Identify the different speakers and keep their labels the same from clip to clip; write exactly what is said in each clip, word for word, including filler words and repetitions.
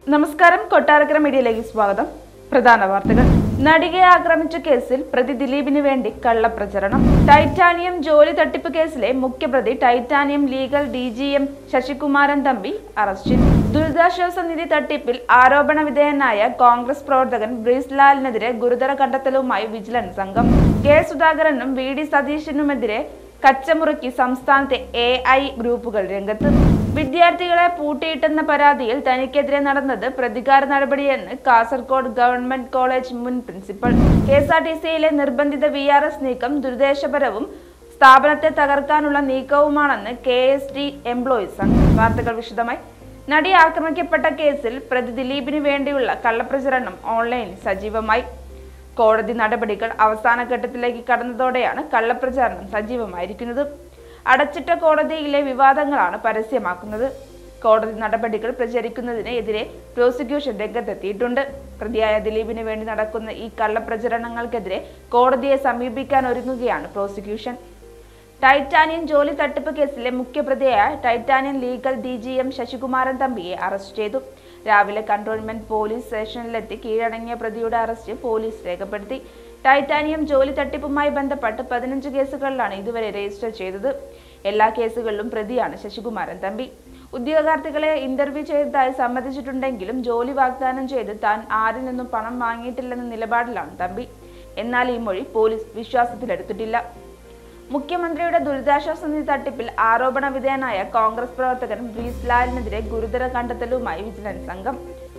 Speaker 1: നമസ്കാരം, കൊട്ടാരക്കര മീഡിയയിലേക്ക് സ്വാഗതം. പ്രധാന വാർത്തകൾ. നടികയെ ആക്രമിച്ച കേസിൽ പ്രതി ദിലീപിന് വേണ്ടി കള്ളപ്രചരണം. ടൈറ്റാനിയം ജോലി തട്ടിപ്പ് കേസിലെ മുഖ്യപ്രതി titanium legal D G M Sasikumaran Thampi അറസ്റ്റിൽ. ദുരിതാശ്വാസ നിധി തട്ടിപ്പിൽ ആരോപണ വിധേയനായ കോൺഗ്രസ് പ്രവർത്തകൻ ബ്രീസ് ലാലിനെതിരെ ഗുരുതര കണ്ടെത്തലുമായി വിജിലൻസ് സംഘം. കെ സുധാകരനും വി ഡി സതീശനുമെതിരെ കച്ചമുറുക്കി സംസ്ഥാനത്തെ എ ഐ ഗ്രൂപ്പുകൾ രംഗത്ത്. വിദ്യാർത്ഥികളെ പൂട്ടിയിട്ടെന്ന പരാതിയിൽ തനിക്കെതിരെ നടന്നത് പ്രതികാര നടപടിയെന്ന് കാസർഗോഡ് ഗവൺമെന്റ് കോളേജ് മുൻ principal. K S R T സിയിലെ നിർബന്ധിത വി ആർ എസ് നീക്കം ദുരുദ്ദേശപരവും സ്ഥാപനത്തെ തകർക്കാനുള്ള നീക്കവുമാണെന്ന് കെ എസ് ടി എംപ്ലോയീസ് സംഘം. വാർത്തകൾ വിശദമായി. നടി ആക്രമിക്കപ്പെട്ട കേസിൽ പ്രതി ദിലീപിന് വേണ്ടിയുള്ള കള്ളപ്രചരണം ഓൺലൈനിൽ സജീവമായി. കോടതി നടപടികൾ അവസാന ഘട്ടത്തിലേക്ക് കടന്നതോടെയാണ് കള്ളപ്രചാരണം സജീവമായിരിക്കുന്നത്. അടച്ചിട്ട കോടതിയിലെ വിവാദങ്ങളാണ് പരസ്യമാക്കുന്നത്. കോടതി നടപടികൾ പ്രചരിക്കുന്നതിന് എതിരെ പ്രോസിക്യൂഷൻ രംഗത്തെത്തിയിട്ടുണ്ട്. പ്രതിയായ ദിലീപിന് വേണ്ടി നടക്കുന്ന ഈ കള്ളപ്രചരണങ്ങൾക്കെതിരെ കോടതിയെ സമീപിക്കാൻ ഒരുങ്ങുകയാണ് പ്രോസിക്യൂഷൻ. ടൈറ്റാനിയം ജോലി തട്ടിപ്പ് കേസിലെ മുഖ്യപ്രതിയായ titanium legal D G M Sasikumaran തമ്പിയെ അറസ്റ്റ് ചെയ്തു. രാവിലെ കന്റോൺമെന്റ് പോലീസ് സ്റ്റേഷനിലെത്തി കീഴടങ്ങിയ പ്രതിയുടെ അറസ്റ്റ് പോലീസ് രേഖപ്പെടുത്തി. ടൈറ്റാനിയം ജോലി തട്ടിപ്പുമായി ബന്ധപ്പെട്ട് പതിനഞ്ച് കേസുകളിലാണ് ഇതുവരെ രജിസ്റ്റർ ചെയ്തത്. എല്ലാ കേസുകളിലും പ്രതിയാണ് ശശികുമാരൻ തമ്പി. ഉദ്യോഗാർത്ഥികളെ ഇന്റർവ്യൂ ചെയ്തതായി സമ്മതിച്ചിട്ടുണ്ടെങ്കിലും ജോലി വാഗ്ദാനം ചെയ്ത് താൻ ആരിൽ നിന്നും പണം വാങ്ങിയിട്ടില്ലെന്ന നിലപാടിലാണ് തമ്പി. എന്നാൽ ഈ മൊഴി പോലീസ് വിശ്വാസത്തിലെടുത്തിട്ടില്ല. മുഖ്യമന്ത്രിയുടെ ദുരിതാശ്വാസ നിധി തട്ടിപ്പിൽ ആരോപണ വിധേയനായ കോൺഗ്രസ് പ്രവർത്തകൻ ബ്രീസ് ലാലിനെതിരെ ഗുരുതര കണ്ടെത്തലുമായി വിജിലൻസ് സംഘം.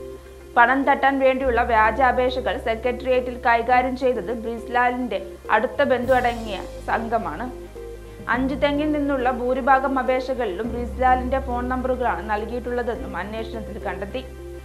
Speaker 1: പണം തട്ടാൻ വേണ്ടിയുള്ള വ്യാജ അപേക്ഷകൾ സെക്രട്ടേറിയറ്റിൽ കൈകാര്യം ചെയ്തത് ബ്രീസ് ലാലിന്റെ അടുത്ത ബന്ധു അടങ്ങിയ സംഘമാണ്. അഞ്ചു തെങ്ങിൽ നിന്നുള്ള ഭൂരിഭാഗം അപേക്ഷകളിലും ബ്രീസ് ലാലിന്റെ ഫോൺ നമ്പറുകളാണ് നൽകിയിട്ടുള്ളതെന്നും അന്വേഷണത്തിൽ കണ്ടെത്തി.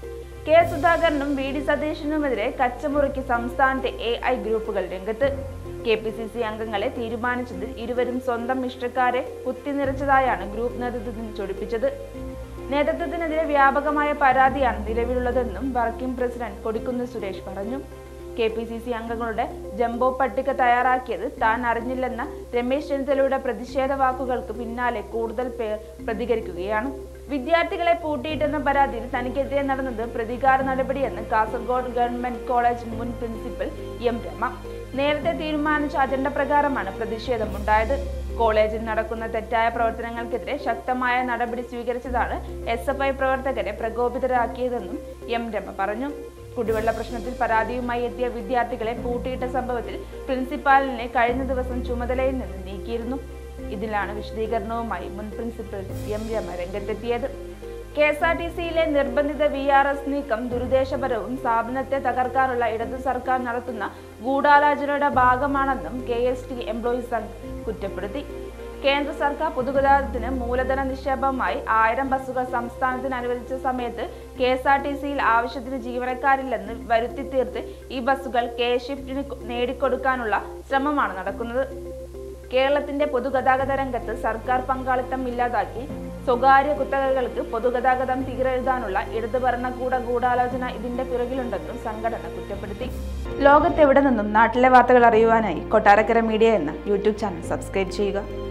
Speaker 1: കെ സുധാകരനും വി ഡി സതീശനുമെതിരെ കച്ചമുറുക്കി സംസ്ഥാനത്തെ എ ഐ ഗ്രൂപ്പുകൾ രംഗത്ത്. കെ പി സി സി അംഗങ്ങളെ തീരുമാനിച്ചതിൽ ഇരുവരും സ്വന്തം ഇഷ്ടക്കാരെ കുത്തിനിറച്ചതായാണ് ഗ്രൂപ്പ് നേതൃത്വത്തിന് ചൊടിപ്പിച്ചത്. നേതൃത്വത്തിനെതിരെ വ്യാപകമായ പരാതിയാണ് നിലവിലുള്ളതെന്നും വർക്കിംഗ് പ്രസിഡന്റ് കൊടിക്കുന്നിൽ സുരേഷ് പറഞ്ഞു. കെ പി സി സി അംഗങ്ങളുടെ ജംബോ പട്ടിക തയ്യാറാക്കിയത് താൻ അറിഞ്ഞില്ലെന്ന രമേശ് ചെന്നിത്തലയുടെ പ്രതിഷേധ വാക്കുകൾക്ക് പിന്നാലെ കൂടുതൽ പേർ പ്രതികരിക്കുകയാണ്. വിദ്യാർത്ഥികളെ പൂട്ടിയിട്ടെന്ന പരാതിയിൽ തനിക്കെതിരെ നടന്നത് പ്രതികാര നടപടിയെന്ന് കാസർഗോഡ് ഗവൺമെന്റ് കോളേജ് മുൻ പ്രിൻസിപ്പൽ എം രമ. നേരത്തെ തീരുമാനിച്ച അജണ്ട പ്രകാരമാണ് പ്രതിഷേധമുണ്ടായത്. കോളേജിൽ നടക്കുന്ന തെറ്റായ പ്രവർത്തനങ്ങൾക്കെതിരെ ശക്തമായ നടപടി സ്വീകരിച്ചതാണ് എസ് എഫ് ഐ പ്രവർത്തകരെ പ്രകോപിതരാക്കിയതെന്നും എം രമ പറഞ്ഞു. കുടിവെള്ള പ്രശ്നത്തിൽ പരാതിയുമായി എത്തിയ വിദ്യാർത്ഥികളെ പൂട്ടിയിട്ട സംഭവത്തിൽ പ്രിൻസിപ്പാലിനെ കഴിഞ്ഞ ദിവസം ചുമതലയിൽ നിന്ന് നീക്കിയിരുന്നു. ഇതിലാണ് വിശദീകരണവുമായി മുൻ പ്രിൻസിപ്പൽ എം രമ രംഗത്തെത്തിയത്. കെ എസ് ആർ ടി സിയിലെ നിർബന്ധിത വി ആർ എസ് നീക്കം ദുരുദ്ദേശപരവും സ്ഥാപനത്തെ തകർക്കാനുള്ള ഇടതു സർക്കാർ നടത്തുന്ന ഗൂഢാലോചനയുടെ ഭാഗമാണെന്നും K S T employees Sangh കുറ്റപ്പെടുത്തി. കേന്ദ്ര സർക്കാർ പൊതുഗതാഗതത്തിന് മൂലധന നിക്ഷേപമായി ആയിരം ബസ്സുകൾ സംസ്ഥാനത്തിന് അനുവദിച്ച സമയത്ത് കെ എസ് ആർ ടി സിയിൽ ആവശ്യത്തിന് ജീവനക്കാരില്ലെന്ന് വരുത്തി തീർത്ത് ഈ ബസ്സുകൾ കെ ഷിഫ്റ്റിന് നേടിക്കൊടുക്കാനുള്ള ശ്രമമാണ് നടക്കുന്നത്. കേരളത്തിന്റെ പൊതുഗതാഗത രംഗത്ത് സർക്കാർ പങ്കാളിത്തം ഇല്ലാതാക്കി സ്വകാര്യ കുത്തകകൾക്ക് പൊതുഗതാഗതം തീരെഴുതാനുള്ള ഇടതു ഭരണകൂട ഗൂഢാലോചന ഇതിന്റെ പിറകിലുണ്ടെന്നും സംഘടന കുറ്റപ്പെടുത്തി. ലോകത്തെവിടെ നിന്നും നാട്ടിലെ വാർത്തകൾ അറിയുവാനായി കൊട്ടാരക്കര മീഡിയ എന്ന യൂട്യൂബ് ചാനൽ സബ്സ്ക്രൈബ് ചെയ്യുക.